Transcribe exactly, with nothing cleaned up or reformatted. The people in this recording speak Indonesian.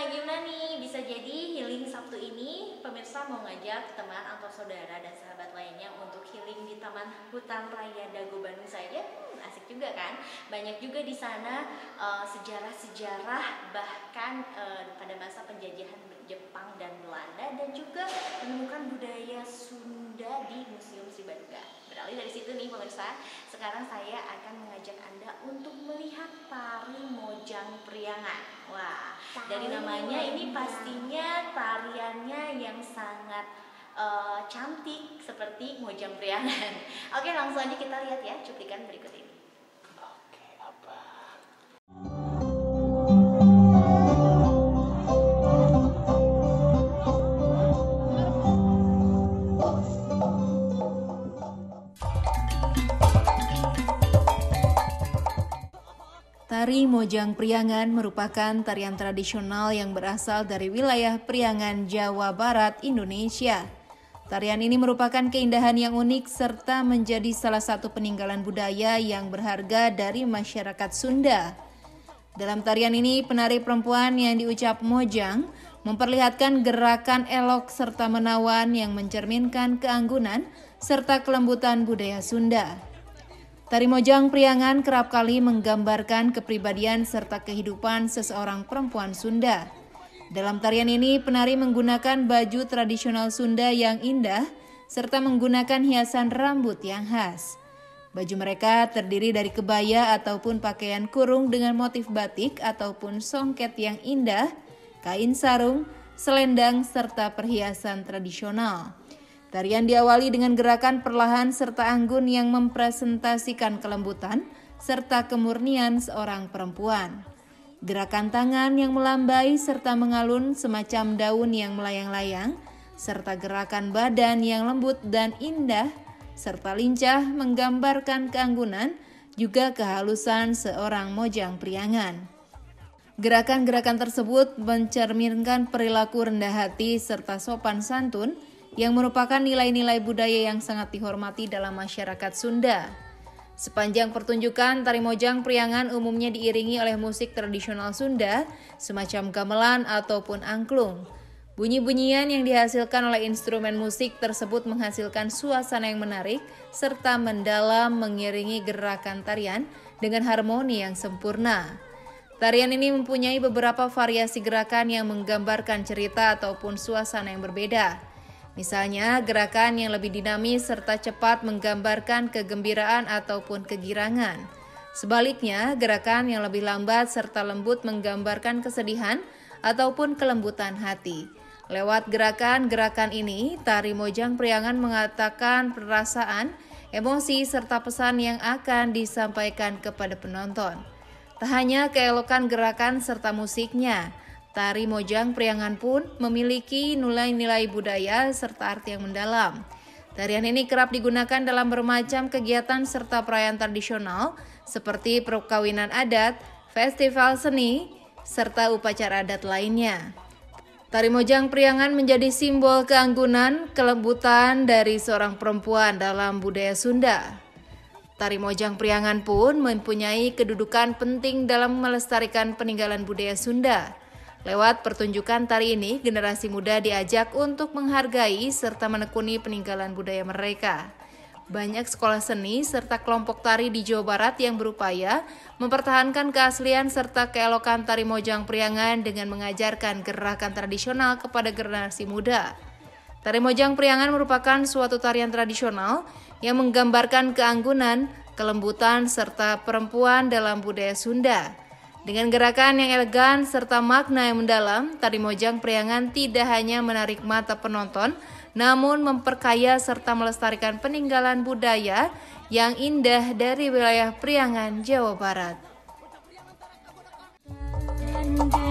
gimana nih? Bisa jadi healing Sabtu ini pemirsa mau ngajak teman atau saudara dan sahabat lainnya untuk healing di Taman Hutan Raya Dago Bandung saja. Hmm, asik juga kan? Banyak juga di sana uh, sejarah-sejarah bahkan uh, pada masa penjajahan Jepang dan Belanda, dan juga menemukan budaya Sunda di Museum Sibaduga. Beralih dari situ nih pemirsa, sekarang saya akan mengajak Anda untuk melihat tari Mojang Priangan. Wah, dari namanya ini pastinya tariannya yang sangat uh, cantik seperti Mojang Priangan. Oke, langsung aja kita lihat ya cuplikan berikut ini. Oke, apa? Tari Mojang Priangan merupakan tarian tradisional yang berasal dari wilayah Priangan, Jawa Barat, Indonesia. Tarian ini merupakan keindahan yang unik serta menjadi salah satu peninggalan budaya yang berharga dari masyarakat Sunda. Dalam tarian ini, penari perempuan yang diucap Mojang memperlihatkan gerakan elok serta menawan yang mencerminkan keanggunan serta kelembutan budaya Sunda. Tari Mojang Priangan kerap kali menggambarkan kepribadian serta kehidupan seseorang perempuan Sunda. Dalam tarian ini, penari menggunakan baju tradisional Sunda yang indah serta menggunakan hiasan rambut yang khas. Baju mereka terdiri dari kebaya ataupun pakaian kurung dengan motif batik ataupun songket yang indah, kain sarung, selendang, serta perhiasan tradisional. Tarian diawali dengan gerakan perlahan serta anggun yang mempresentasikan kelembutan serta kemurnian seorang perempuan. Gerakan tangan yang melambai serta mengalun semacam daun yang melayang-layang, serta gerakan badan yang lembut dan indah, serta lincah menggambarkan keanggunan, juga kehalusan seorang Mojang Priangan. Gerakan-gerakan tersebut mencerminkan perilaku rendah hati serta sopan santun, yang merupakan nilai-nilai budaya yang sangat dihormati dalam masyarakat Sunda. Sepanjang pertunjukan, tari Mojang Priangan umumnya diiringi oleh musik tradisional Sunda, semacam gamelan ataupun angklung. Bunyi-bunyian yang dihasilkan oleh instrumen musik tersebut menghasilkan suasana yang menarik, serta mendalam mengiringi gerakan tarian dengan harmoni yang sempurna. Tarian ini mempunyai beberapa variasi gerakan yang menggambarkan cerita ataupun suasana yang berbeda. Misalnya, gerakan yang lebih dinamis serta cepat menggambarkan kegembiraan ataupun kegirangan. Sebaliknya, gerakan yang lebih lambat serta lembut menggambarkan kesedihan ataupun kelembutan hati. Lewat gerakan-gerakan ini, tari Mojang Priangan mengatakan perasaan, emosi, serta pesan yang akan disampaikan kepada penonton. Tak hanya keelokan gerakan serta musiknya, tari Mojang Priangan pun memiliki nilai-nilai budaya serta arti yang mendalam. Tarian ini kerap digunakan dalam bermacam kegiatan serta perayaan tradisional seperti perkawinan adat, festival seni, serta upacara adat lainnya. Tari Mojang Priangan menjadi simbol keanggunan, kelembutan dari seorang perempuan dalam budaya Sunda. Tari Mojang Priangan pun mempunyai kedudukan penting dalam melestarikan peninggalan budaya Sunda. Lewat pertunjukan tari ini, generasi muda diajak untuk menghargai serta menekuni peninggalan budaya mereka. Banyak sekolah seni serta kelompok tari di Jawa Barat yang berupaya mempertahankan keaslian serta keelokan tari Mojang Priangan dengan mengajarkan gerakan tradisional kepada generasi muda. Tari Mojang Priangan merupakan suatu tarian tradisional yang menggambarkan keanggunan, kelembutan, serta perempuan dalam budaya Sunda. Dengan gerakan yang elegan serta makna yang mendalam, tari Mojang Priangan tidak hanya menarik mata penonton, namun memperkaya serta melestarikan peninggalan budaya yang indah dari wilayah Priangan, Jawa Barat.